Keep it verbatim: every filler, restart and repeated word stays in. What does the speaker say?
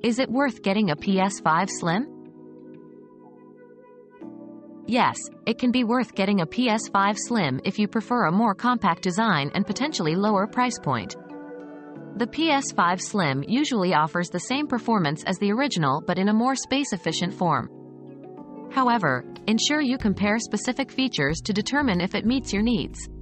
Is it worth getting a P S five Slim? Yes, it can be worth getting a P S five Slim if you prefer a more compact design and potentially lower price point. The P S five Slim usually offers the same performance as the original but in a more space-efficient form. However, ensure you compare specific features to determine if it meets your needs.